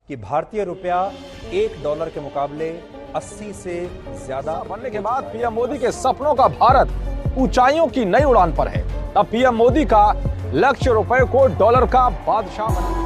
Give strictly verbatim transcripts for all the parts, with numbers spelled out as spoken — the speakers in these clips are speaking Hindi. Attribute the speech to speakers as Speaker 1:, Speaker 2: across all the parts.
Speaker 1: कि भारतीय रुपया एक डॉलर के मुकाबले अस्सी से ज्यादा
Speaker 2: बनने के बाद पीएम मोदी के सपनों का भारत ऊंचाइयों की नई उड़ान पर है। अब पीएम मोदी का लक्ष्य रुपए को डॉलर का बादशाह बनाना।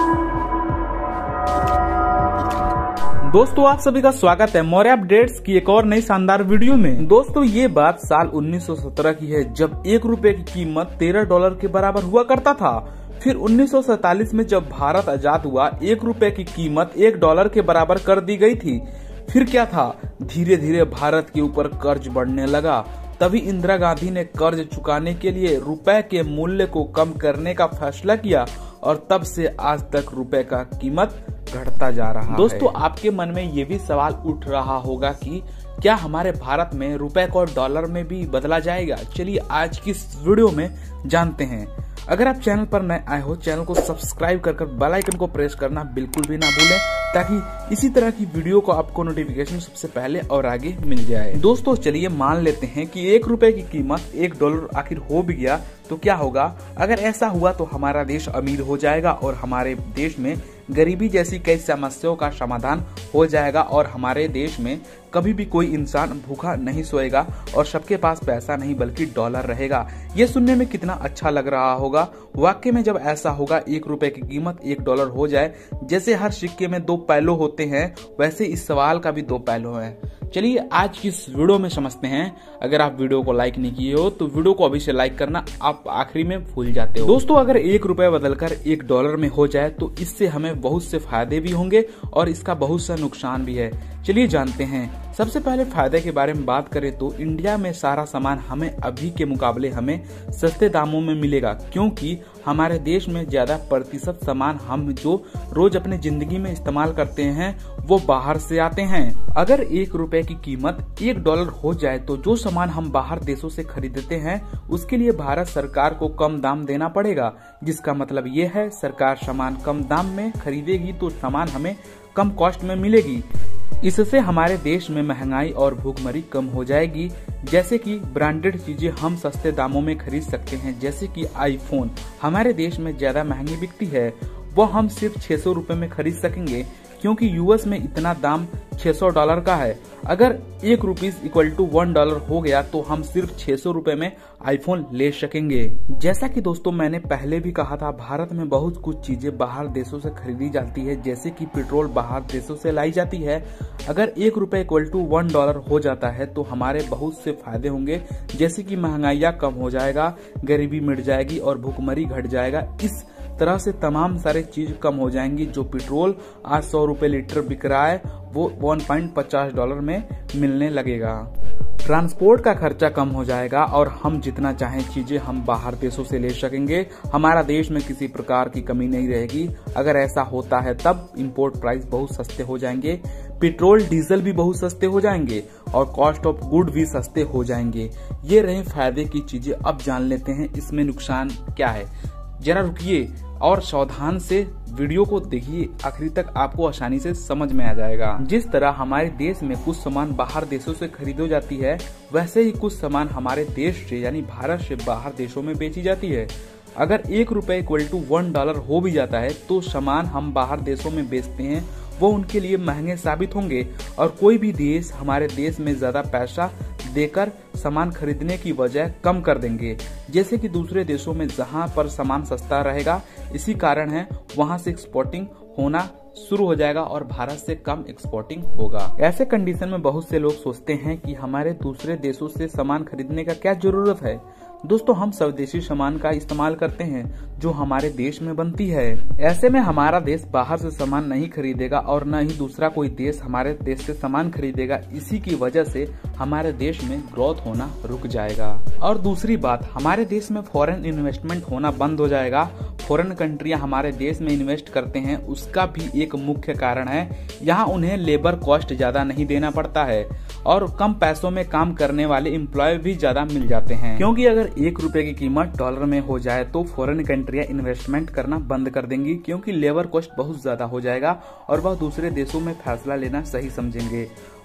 Speaker 3: दोस्तों, आप सभी का स्वागत है मौर्य अपडेट्स की एक और नई शानदार वीडियो में। दोस्तों, ये बात साल उन्नीस सौ सत्रह की है, जब एक रुपए की कीमत तेरह डॉलर के बराबर हुआ करता था। फिर उन्नीस सौ सैतालीस में जब भारत आजाद हुआ, एक रुपए की कीमत एक डॉलर के बराबर कर दी गई थी। फिर क्या था, धीरे धीरे भारत के ऊपर कर्ज बढ़ने लगा। तभी इंदिरा गांधी ने कर्ज चुकाने के लिए रुपए के मूल्य को कम करने का फैसला किया और तब से आज तक रुपए का कीमत घटता जा रहा है। दोस्तों, आपके मन में ये भी सवाल उठ रहा होगा कि क्या हमारे भारत में रुपए को डॉलर में भी बदला जाएगा। चलिए आज की इस वीडियो में जानते हैं। अगर आप चैनल पर नए आए हो, चैनल को सब्सक्राइब कर कर बेल आइकन को प्रेस करना बिल्कुल भी ना भूलें, ताकि इसी तरह की वीडियो को आपको नोटिफिकेशन सबसे पहले और आगे मिल जाए। दोस्तों, चलिए मान लेते हैं कि एक रुपए की कीमत एक डॉलर आखिर हो भी गया तो क्या होगा। अगर ऐसा हुआ तो हमारा देश अमीर हो जाएगा और हमारे देश में गरीबी जैसी कई समस्याओं का समाधान हो जाएगा और हमारे देश में कभी भी कोई इंसान भूखा नहीं सोएगा और सबके पास पैसा नहीं बल्कि डॉलर रहेगा। ये सुनने में कितना अच्छा लग रहा होगा। वाकई में जब ऐसा होगा, एक रुपए की कीमत एक डॉलर हो जाए, जैसे हर सिक्के में दो पहलू होते हैं, वैसे इस सवाल का भी दो पहलू हैं। चलिए आज की इस वीडियो में समझते हैं। अगर आप वीडियो को लाइक नहीं किए हो तो वीडियो को अभी से लाइक करना आप आखिरी में भूल जाते हो। दोस्तों, अगर एक रुपए बदलकर एक डॉलर में हो जाए तो इससे हमें बहुत से फायदे भी होंगे और इसका बहुत सा नुकसान भी है। चलिए जानते हैं। सबसे पहले फायदे के बारे में बात करें तो इंडिया में सारा सामान हमें अभी के मुकाबले हमें सस्ते दामों में मिलेगा, क्योंकि हमारे देश में ज्यादा प्रतिशत सामान हम जो रोज अपने जिंदगी में इस्तेमाल करते हैं वो बाहर से आते हैं। अगर एक रुपए की कीमत एक डॉलर हो जाए तो जो सामान हम बाहर देशों से खरीदते हैं उसके लिए भारत सरकार को कम दाम देना पड़ेगा, जिसका मतलब ये है सरकार सामान कम दाम में खरीदेगी तो सामान हमें कम कॉस्ट में मिलेगी। इससे हमारे देश में महंगाई और भूखमरी कम हो जाएगी। जैसे कि ब्रांडेड चीजें हम सस्ते दामों में खरीद सकते हैं, जैसे कि आईफोन हमारे देश में ज्यादा महंगी बिकती है, वो हम सिर्फ छह सौ रुपए में खरीद सकेंगे, क्योंकि यूएस में इतना दाम छह सौ डॉलर का है। अगर एक rupees equal to one dollar हो गया तो हम सिर्फ छह सौ रुपए में आईफोन ले सकेंगे। जैसा कि दोस्तों मैंने पहले भी कहा था, भारत में बहुत कुछ चीजें बाहर देशों से खरीदी जाती है, जैसे कि पेट्रोल बाहर देशों से लाई जाती है। अगर एक रुपए इक्वल टू वन डॉलर हो जाता है तो हमारे बहुत से फायदे होंगे, जैसे कि महंगाइयाँ कम हो जाएगा, गरीबी मिट जाएगी और भूखमरी घट जाएगा। इस तरह से तमाम सारे चीज कम हो जाएंगी। जो पेट्रोल आज सौ रुपए लीटर बिक रहा है वो वन पॉइंट पचास डॉलर में मिलने लगेगा। ट्रांसपोर्ट का खर्चा कम हो जाएगा और हम जितना चाहें चीजें हम बाहर देशों से ले सकेंगे। हमारा देश में किसी प्रकार की कमी नहीं रहेगी। अगर ऐसा होता है तब इंपोर्ट प्राइस बहुत सस्ते हो जाएंगे, पेट्रोल डीजल भी बहुत सस्ते हो जाएंगे और कॉस्ट ऑफ गुड भी सस्ते हो जाएंगे। ये रहे फायदे की चीजें। अब जान लेते हैं इसमें नुकसान क्या है। जरा रुकिए और सावधान से वीडियो को देखिए, आखिरी तक आपको आसानी से समझ में आ जाएगा। जिस तरह हमारे देश में कुछ सामान बाहर देशों से खरीदी जाती है, वैसे ही कुछ सामान हमारे देश से यानी भारत से बाहर देशों में बेची जाती है। अगर एक रुपए इक्वल टू वन डॉलर हो भी जाता है तो सामान हम बाहर देशों में बेचते हैं वो उनके लिए महंगे साबित होंगे और कोई भी देश हमारे देश में ज्यादा पैसा देकर सामान खरीदने की वजह कम कर देंगे। जैसे कि दूसरे देशों में जहां पर सामान सस्ता रहेगा, इसी कारण है वहां से एक्सपोर्टिंग होना शुरू हो जाएगा और भारत से कम एक्सपोर्टिंग होगा। ऐसे कंडीशन में बहुत से लोग सोचते हैं कि हमारे दूसरे देशों से सामान खरीदने का क्या जरूरत है। दोस्तों, हम स्वदेशी सामान का इस्तेमाल करते हैं जो हमारे देश में बनती है। ऐसे में हमारा देश बाहर से सामान नहीं खरीदेगा और न ही दूसरा कोई देश हमारे देश से सामान खरीदेगा। इसी की वजह से हमारे देश में ग्रोथ होना रुक जाएगा। और दूसरी बात, हमारे देश में फॉरेन इन्वेस्टमेंट होना बंद हो जाएगा। फॉरेन कंट्रियां हमारे देश में इन्वेस्ट करते हैं, उसका भी एक मुख्य कारण है यहाँ उन्हें लेबर कॉस्ट ज्यादा नहीं देना पड़ता है और कम पैसों में काम करने वाले एम्प्लॉय भी ज्यादा मिल जाते हैं। क्योंकि अगर एक रुपए की कीमत डॉलर में हो जाए तो फॉरेन कंट्रियां इन्वेस्टमेंट करना बंद कर देंगी, क्योंकि लेबर कॉस्ट बहुत ज्यादा हो जाएगा और वह दूसरे देशों में फैसला लेना सही समझेंगे।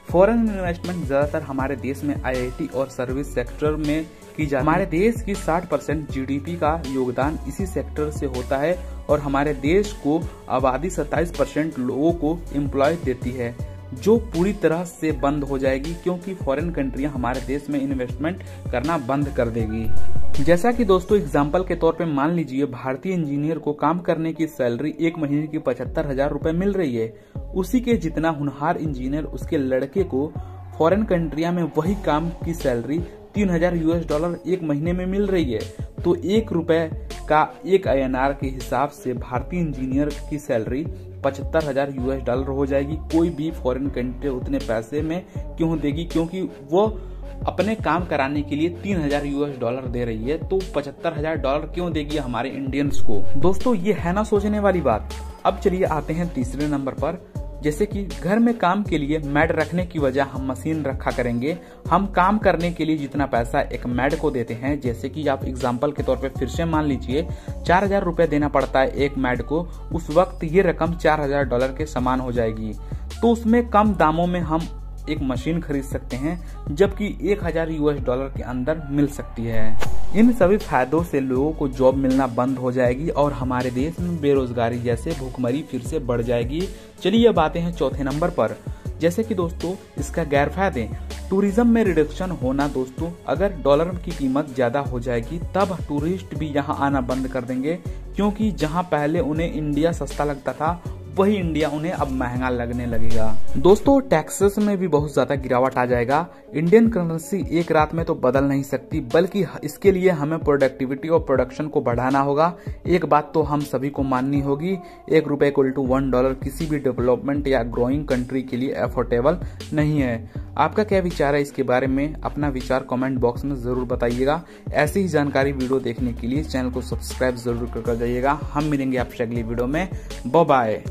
Speaker 3: फॉरेन इन्वेस्टमेंट ज्यादातर हमारे देश में आई आई टी और सर्विस सेक्टर में की जाती है। हमारे देश की साठ परसेंट जी डी पी का योगदान इसी सेक्टर से होता है और हमारे देश को आबादी सत्ताईस परसेंट लोगों को एम्प्लॉय देती है, जो पूरी तरह से बंद हो जाएगी क्योंकि फॉरेन कंट्रियां हमारे देश में इन्वेस्टमेंट करना बंद कर देगी। जैसा कि दोस्तों एग्जाम्पल के तौर पे मान लीजिए भारतीय इंजीनियर को काम करने की सैलरी एक महीने की पचहत्तर हजार रूपए मिल रही है, उसी के जितना होनहार इंजीनियर उसके लड़के को फॉरेन कंट्रियां में वही काम की सैलरी तीन हजार यूएस डॉलर एक महीने में मिल रही है, तो एक रुपए का एक आई एन आर के हिसाब से भारतीय इंजीनियर की सैलरी पचहत्तर हजार यूएस डॉलर हो जाएगी। कोई भी फॉरेन कंट्री उतने पैसे में क्यों देगी, क्योंकि वो अपने काम कराने के लिए तीन हजार यूएस डॉलर दे रही है, तो पचहत्तर हजार डॉलर क्यों देगी हमारे इंडियंस को। दोस्तों ये है ना सोचने वाली बात। अब चलिए आते हैं तीसरे नंबर पर, जैसे कि घर में काम के लिए मैड रखने की वजह हम मशीन रखा करेंगे। हम काम करने के लिए जितना पैसा एक मैड को देते हैं, जैसे कि आप एग्जांपल के तौर पे फिर से मान लीजिए चार हजार रुपए देना पड़ता है एक मैड को, उस वक्त ये रकम चार हजार डॉलर के समान हो जाएगी। तो उसमें कम दामों में हम एक मशीन खरीद सकते हैं, जबकि एक हजार यूएस डॉलर के अंदर मिल सकती है। इन सभी फायदों से लोगों को जॉब मिलना बंद हो जाएगी और हमारे देश में बेरोजगारी जैसे भूखमरी फिर से बढ़ जाएगी। चलिए अब आते हैं चौथे नंबर पर, जैसे कि दोस्तों इसका गैर फायदे। टूरिज्म में रिडक्शन होना दोस्तों, अगर डॉलर की कीमत ज्यादा हो जाएगी तब टूरिस्ट भी यहाँ आना बंद कर देंगे, क्योंकि जहाँ पहले उन्हें इंडिया सस्ता लगता था वही इंडिया उन्हें अब महंगा लगने लगेगा। दोस्तों टैक्सेस में भी बहुत ज्यादा गिरावट आ जाएगा। इंडियन करेंसी एक रात में तो बदल नहीं सकती, बल्कि इसके लिए हमें प्रोडक्टिविटी और प्रोडक्शन को बढ़ाना होगा। एक बात तो हम सभी को माननी होगी, एक रुपए इक्वल टू वन डॉलर किसी भी डेवलपमेंट या ग्रोइंग कंट्री के लिए अफोर्डेबल नहीं है। आपका क्या विचार है इसके बारे में? अपना विचार कमेंट बॉक्स में जरूर बताइएगा। ऐसी ही जानकारी वीडियो देखने के लिए चैनल को सब्सक्राइब जरूर कर जाइएगा। हम मिलेंगे आपसे अगली वीडियो में। Bye bye.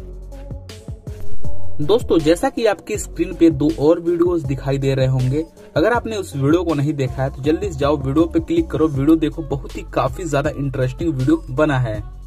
Speaker 3: दोस्तों जैसा कि आपकी स्क्रीन पे दो और वीडियोस दिखाई दे रहे होंगे, अगर आपने उस वीडियो को नहीं देखा है तो जल्दी से जाओ वीडियो पे क्लिक करो, वीडियो देखो, बहुत ही काफी ज्यादा इंटरेस्टिंग वीडियो बना है।